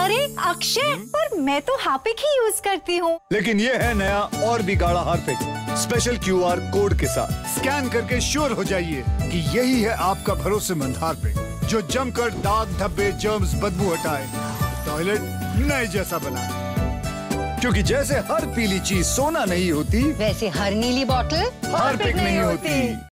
अरे अक्षय, पर मैं तो हार्पिक ही यूज करती हूँ। लेकिन ये है नया और भी गाढ़ा हार्पिक, स्पेशल QR कोड के साथ। स्कैन करके श्योर हो जाइए कि यही है आपका भरोसेमंद हार्पिक, जो जमकर दाग, धब्बे, जर्म्स, बदबू हटाए, टॉयलेट नए जैसा बनाए। क्योंकि जैसे हर पीली चीज सोना नहीं होती, वैसे हर नीली बॉटल हार्पिक नहीं होती।